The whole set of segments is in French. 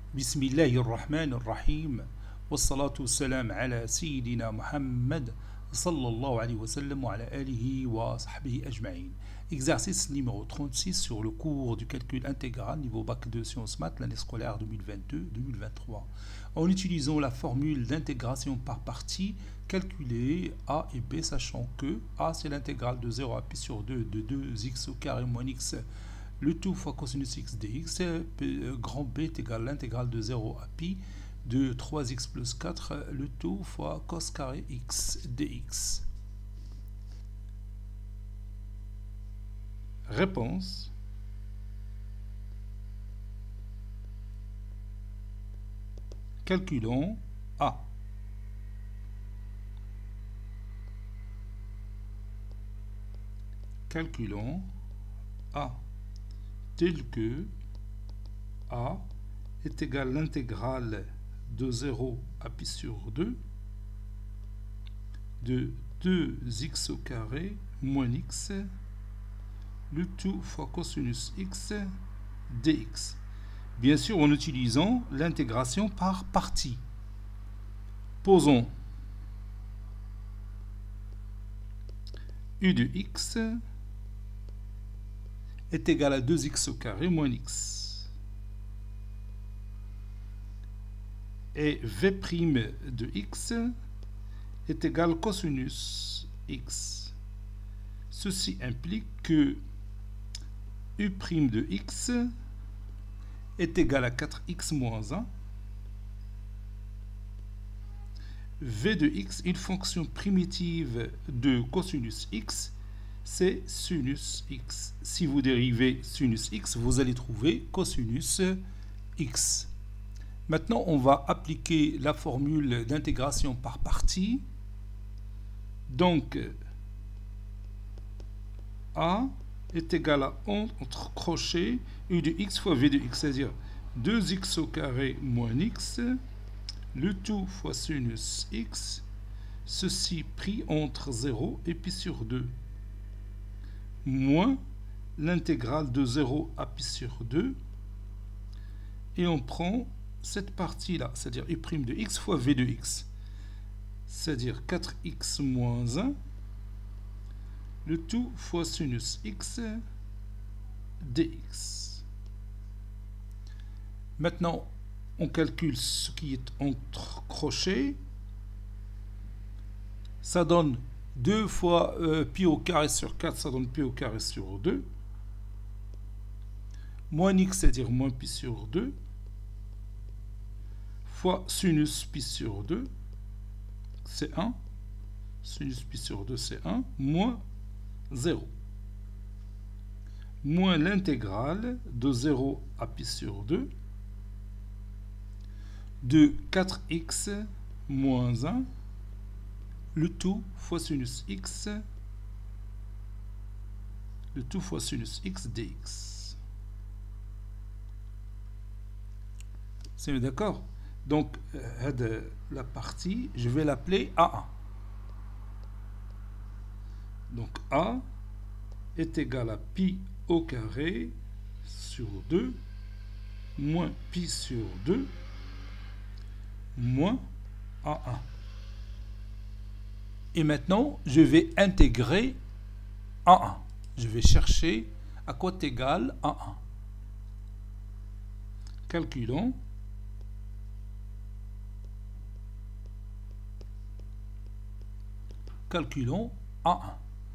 بسم الله الرحمن الرحيم والصلاة والسلام على سيدنا محمد صلى الله عليه وسلم وعلى آله وصحبه أجمعين. Exercice numéro 36 sur le cours du calcul intégral niveau bac 2 sciences maths l'année scolaire 2022-2023. En utilisant la formule d'intégration par partie, calculer A et B sachant que A c'est l'intégrale de 0 à pi sur 2 de 2x au carré moins x le tout fois cosinus x dx, grand B est égal à l'intégrale de 0 à pi de 3x plus 4, le tout fois cos carré x dx. Réponse. Calculons A. Calculons A. Tel que A est égal à l'intégrale de 0 à pi sur 2 de 2x au carré moins x, le tout fois cosinus x dx. Bien sûr en utilisant l'intégration par partie. Posons u de x est égal à 2x au carré moins x. Et v' de x est égal à cosinus x. Ceci implique que u' de x est égal à 4x moins 1. V de x, une fonction primitive de cosinus x, c'est sinus x. Si vous dérivez sinus x, vous allez trouver cosinus x. Maintenant, on va appliquer la formule d'intégration par partie. Donc, A est égal à, entre crochets, u de x fois v de x, c'est-à-dire 2x au carré moins x, le tout fois sinus x, ceci pris entre 0 et pi sur 2. Moins l'intégrale de 0 à pi sur 2 et on prend cette partie là, c'est-à-dire u' de x fois v de x, c'est-à-dire 4x moins 1, le tout fois sinus x dx. Maintenant on calcule ce qui est entre crochets, ça donne 2 fois pi au carré sur 4, ça donne pi au carré sur 2. Moins x, c'est-à-dire moins pi sur 2. Fois sinus pi sur 2, c'est 1. Sinus pi sur 2, c'est 1. Moins 0. Moins l'intégrale de 0 à pi sur 2 de 4x moins 1. Le tout fois sinus x, le tout fois sinus x dx. C'est d'accord? Donc, la partie, je vais l'appeler A1. Donc, A est égal à pi au carré sur 2 moins pi sur 2 moins A1. Et maintenant, je vais intégrer A1. Je vais chercher à quoi est égal A1. Calculons. Calculons A1.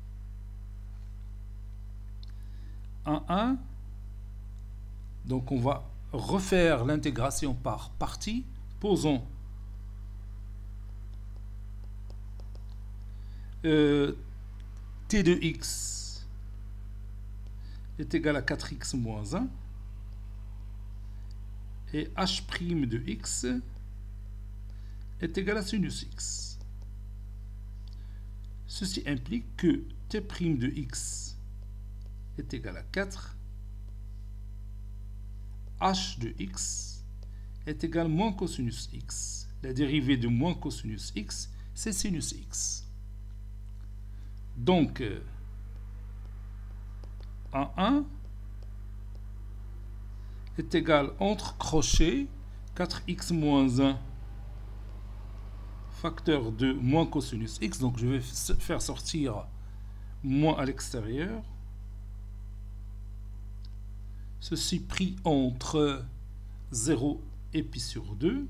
A1, donc on va refaire l'intégration par partie. Posons t de x est égal à 4x moins 1 et h' de x est égal à sinus x. Ceci implique que t' de x est égal à 4, h de x est égal à moins cosinus x. La dérivée de moins cosinus x, c'est sinus x. Donc, A1 est égal entre crochets 4x moins 1 facteur de moins cosinus x. Donc je vais faire sortir moins à l'extérieur. Ceci pris entre 0 et pi sur 2.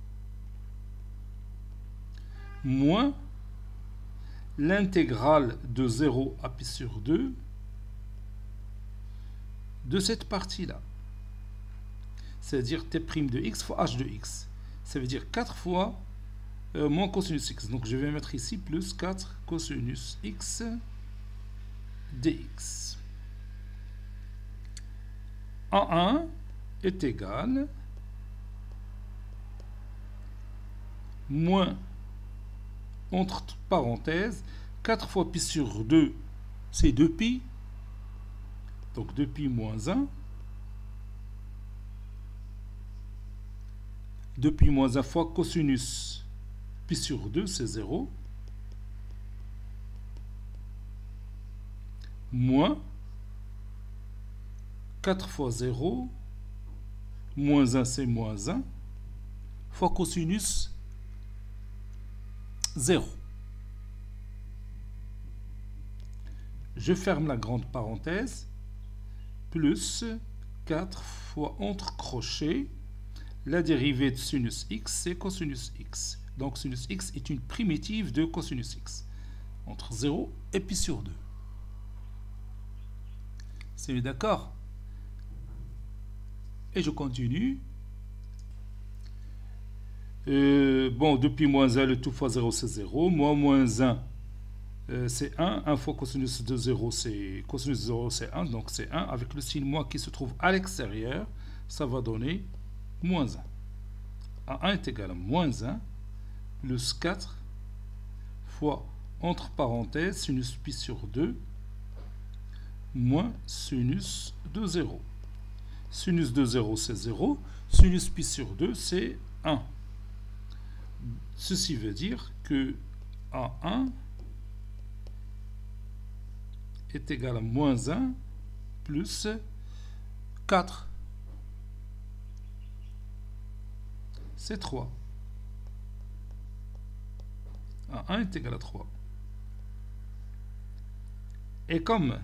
Moins l'intégrale de 0 à pi sur 2 de cette partie-là. C'est-à-dire t' de x fois h de x. Ça veut dire 4 fois moins cosinus x. Donc je vais mettre ici plus 4 cosinus x dx. A1 est égal moins, entre parenthèses, 4 fois pi sur 2, c'est 2pi. Donc 2pi moins 1. 2pi moins 1 fois cosinus pi sur 2, c'est 0. Moins 4 fois 0, moins 1, c'est moins 1, fois cosinus 0. Je ferme la grande parenthèse, plus 4 fois entre crochets, la dérivée de sinus x, c'est cosinus x. Donc sinus x est une primitive de cosinus x, entre 0 et pi sur 2. C'est d'accord? Et je continue. Bon, depuis moins 1, le tout fois 0, c'est 0. Moins 1, c'est 1. 1 fois cosinus de 0, c'est cosinus de 0, c'est 1. Donc c'est 1. Avec le signe moins qui se trouve à l'extérieur, ça va donner moins 1. A1 est égal à moins 1 plus 4 fois, entre parenthèses, sinus pi sur 2 moins sinus de 0. Sinus de 0, c'est 0. Sinus pi sur 2, c'est 1. Ceci veut dire que A1 est égal à moins 1 plus 4. C'est 3. A1 est égal à 3. Et comme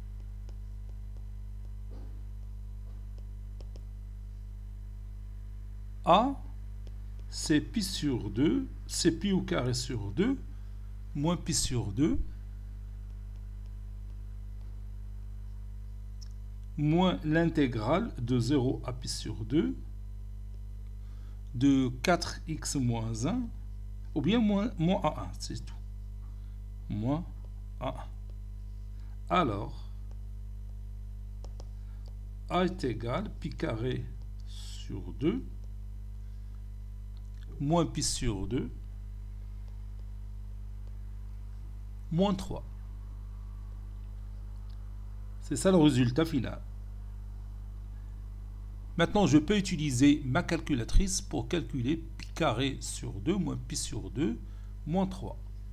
A, c'est pi sur 2, c'est pi au carré sur 2, moins pi sur 2, moins l'intégrale de 0 à pi sur 2, de 4x moins 1, ou bien moins A1, c'est tout. Moins A1. Alors, A est égal pi carré sur 2, moins pi sur 2, moins 3. C'est ça le résultat final. Maintenant, je peux utiliser ma calculatrice pour calculer pi carré sur 2 moins pi sur 2 moins 3.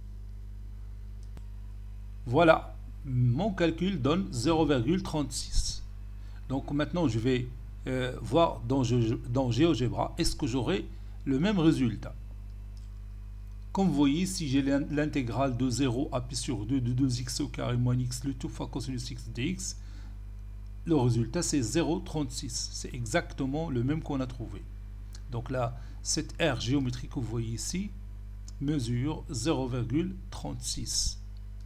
Voilà, mon calcul donne 0,36. Donc maintenant, je vais voir dans GeoGebra, est-ce que j'aurai le même résultat. Comme vous voyez, si j'ai l'intégrale de 0 à pi sur 2 de 2x au carré moins x, le tout fois cosinus x dx, le résultat c'est 0,36. C'est exactement le même qu'on a trouvé. Donc là, cette aire géométrique que vous voyez ici mesure 0,36.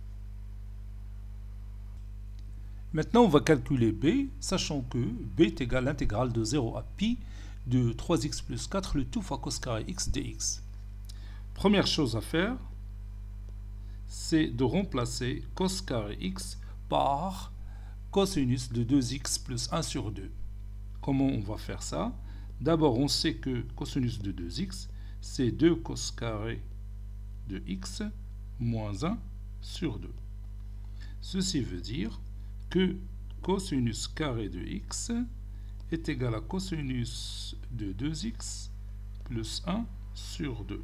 Maintenant, on va calculer b, sachant que b est égal à l'intégrale de 0 à pi de 3x plus 4, le tout fois cos carré x dx. Première chose à faire, c'est de remplacer cos carré x par cosinus de 2x plus 1 sur 2. Comment on va faire ça? D'abord, on sait que cosinus de 2x, c'est 2 cos carré de x moins 1 sur 2. Ceci veut dire que cosinus carré de x est égal à cosinus de 2x plus 1 sur 2.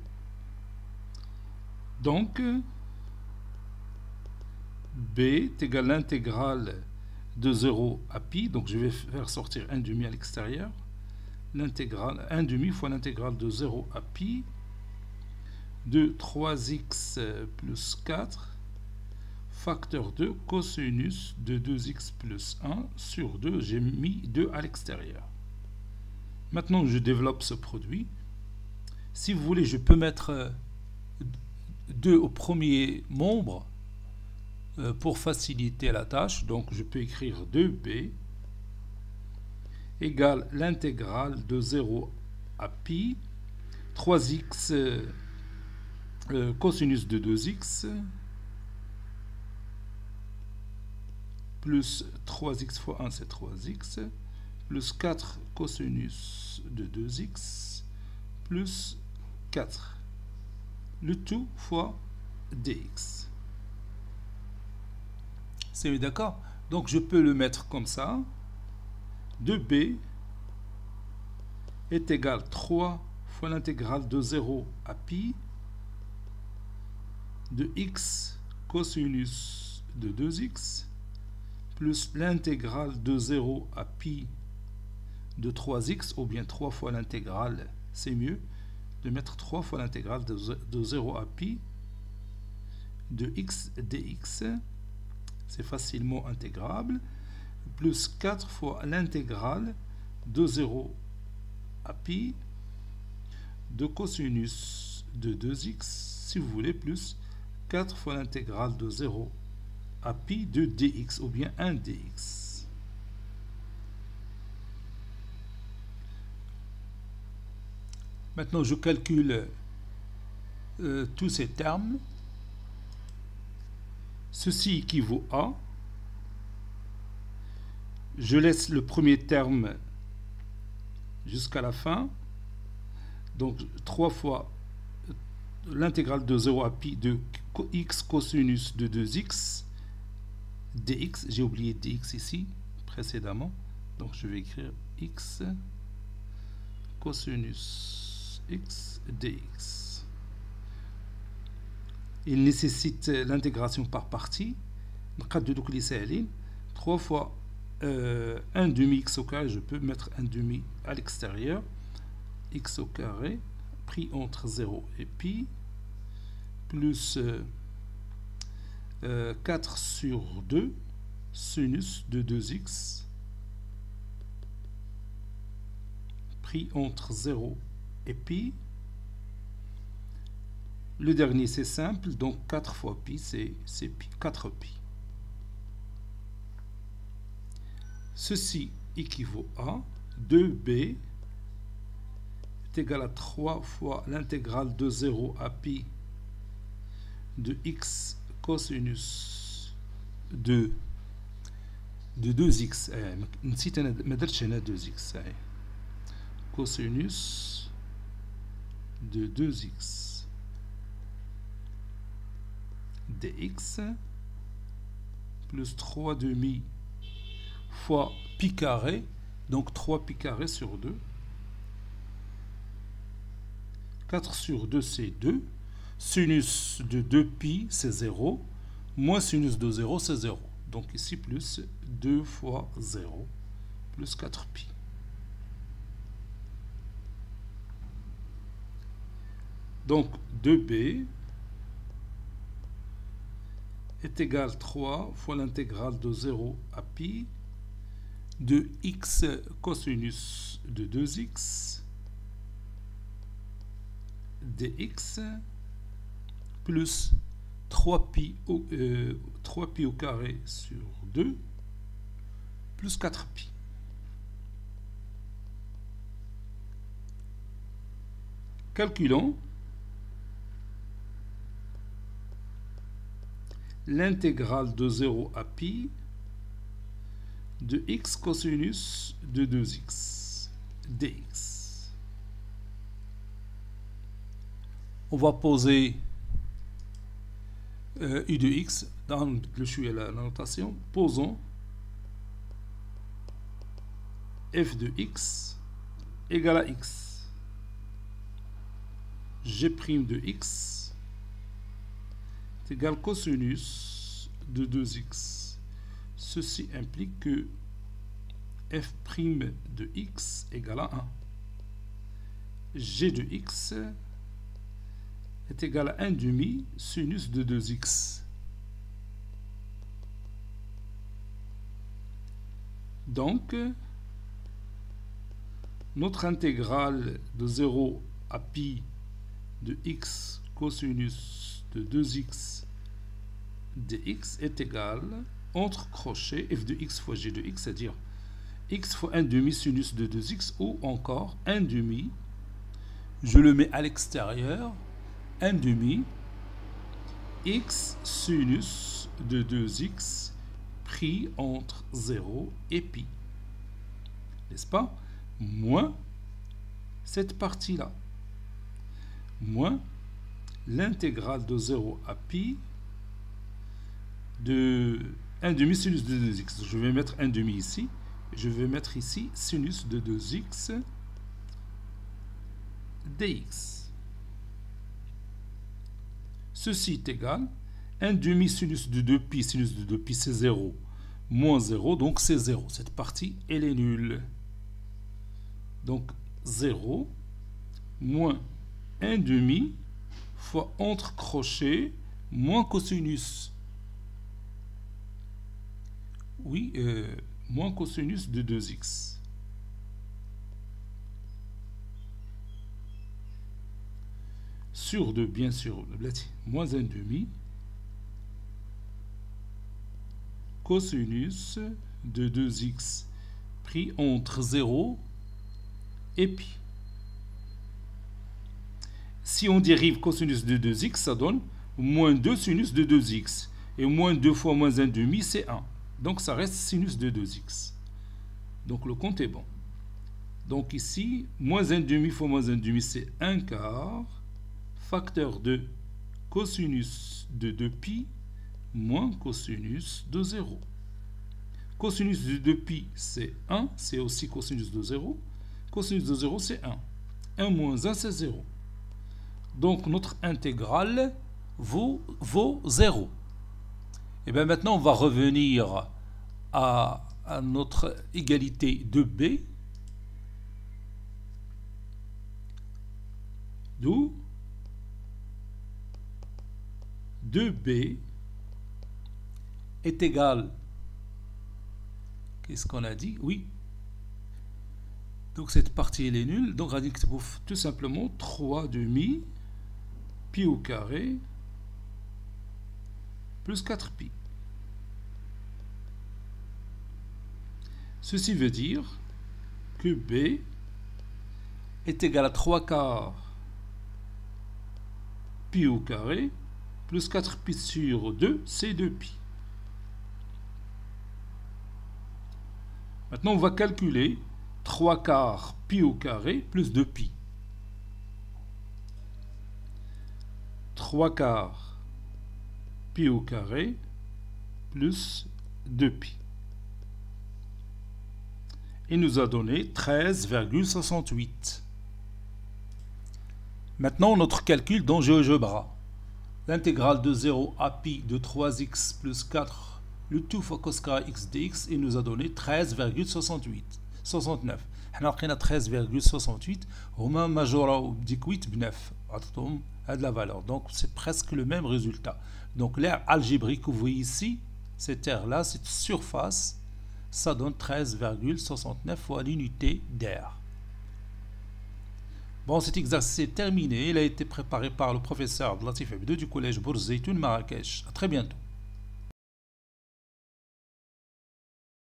Donc, b est égal à l'intégrale de 0 à pi, donc je vais faire sortir 1 demi à l'extérieur, l'intégrale 1 demi fois l'intégrale de 0 à pi de 3x plus 4 facteur de cosinus de 2x plus 1 sur 2. J'ai mis 2 à l'extérieur. Maintenant, je développe ce produit. Si vous voulez, je peux mettre 2 au premier membre pour faciliter la tâche. Donc, je peux écrire 2b égale l'intégrale de 0 à pi 3x cosinus de 2x plus 3x fois 1 c'est 3x plus 4 cosinus de 2x plus 4 le tout fois dx. C'est d'accord? Donc je peux le mettre comme ça. 2b est égal à 3 fois l'intégrale de 0 à pi de x cosinus de 2x plus l'intégrale de 0 à pi de 3x, ou bien 3 fois l'intégrale, c'est mieux de mettre 3 fois l'intégrale de 0 à pi de x dx, c'est facilement intégrable, plus 4 fois l'intégrale de 0 à pi de cosinus de 2x, si vous voulez, plus 4 fois l'intégrale de 0 à pi de dx, ou bien 1 dx. Maintenant, je calcule tous ces termes. Ceci équivaut à... Je laisse le premier terme jusqu'à la fin. Donc, 3 fois l'intégrale de 0 à pi de x cosinus de 2x dx. J'ai oublié dx ici, précédemment. Donc, je vais écrire x cosinus x dx. Il nécessite l'intégration par partie. 3 fois 1 demi x au carré, je peux mettre 1 demi à l'extérieur. X au carré pris entre 0 et pi plus 4 sur 2 sinus de 2x pris entre 0 et pi. Le dernier c'est simple, donc 4 fois pi c'est pi, 4 pi. Ceci équivaut à 2b est égal à 3 fois l'intégrale de 0 à pi de x cosinus de 2x. نسيت انا ما درتش هنا 2x. Cosinus de 2x dx plus 3 demi fois pi carré, donc 3 pi carré sur 2. 4 sur 2 c'est 2. Sinus de 2 pi c'est 0. Moins sinus de 0 c'est 0. Donc ici plus 2 fois 0 plus 4 pi. Donc 2b est égal à 3 fois l'intégrale de 0 à pi de x cosinus de 2x dx plus 3 pi au carré sur 2 plus 4 pi. Calculons l'intégrale de 0 à pi de x cosinus de 2x dx. On va poser u de x dans le choix la notation. Posons f de x égale à x. G' de x est égal cosinus de 2x. Ceci implique que f' de x égale à 1. g de x est égal à 1 demi sinus de 2x. Donc, notre intégrale de 0 à pi de x cosinus de 2x dx est égale, entre crochets, f de x fois g de x, c'est-à-dire x fois 1 demi sinus de 2x, ou encore 1 demi, je le mets à l'extérieur, 1 demi x sinus de 2x pris entre 0 et pi, n'est-ce pas, moins cette partie-là, moins l'intégrale de 0 à pi de 1 demi sinus de 2x. Je vais mettre 1 demi ici, je vais mettre ici sinus de 2x dx. Ceci est égal 1 demi sinus de 2pi, sinus de 2pi c'est 0, moins 0, donc c'est 0. Cette partie, elle est nulle. Donc 0 moins 1 demi fois entre crochets moins cosinus. Oui, moins cosinus de 2x. Sur 2, bien sûr, moins 1 demi cosinus de 2x pris entre 0 et pi. Si on dérive cosinus de 2x, ça donne moins 2 sinus de 2x. Et moins 2 fois moins 1 demi, c'est 1. Donc ça reste sinus de 2x. Donc le compte est bon. Donc ici, moins 1 demi fois moins 1 demi, c'est 1 quart. Facteur de cosinus de 2pi moins cosinus de 0. Cosinus de 2pi, c'est 1. C'est aussi cosinus de 0. Cosinus de 0, c'est 1. 1 moins 1, c'est 0. Donc notre intégrale vaut 0. Et bien maintenant, on va revenir à notre égalité de b. D'où 2b est égal, qu'est-ce qu'on a dit? Oui. Donc cette partie elle est nulle. Donc on va dire que c'est tout simplement 3 demi pi au carré plus 4pi. Ceci veut dire que b est égal à 3 quarts pi au carré plus 4pi sur 2, c'est 2pi. Maintenant, on va calculer 3 quarts pi au carré plus 2pi. 3 quarts pi au carré plus 2pi. Il nous a donné 13,68. Maintenant, notre calcul dans GeoGebra. L'intégrale de 0 à pi de 3x plus 4, le tout fois cos carré x dx, il nous a donné 13,69. احنا لقينا 13,68 هما ماجوراو بديكويت ب 9 عطاتهم هاد la valeur. Donc c'est presque le même résultat. Donc l'aire algébrique que vous voyez ici, cette aire là, cette surface, ça donne 13,69 fois l'unité d'air. Bon, cet exercice est terminé. Il a été préparé par le professeur Abdelatif Abdou du collège Bourz Zeytoun Marrakech. À très bientôt.